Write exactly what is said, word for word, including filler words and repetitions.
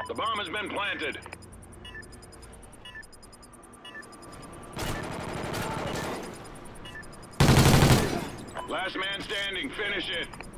The bomb has been planted. Last man standing. Finish it.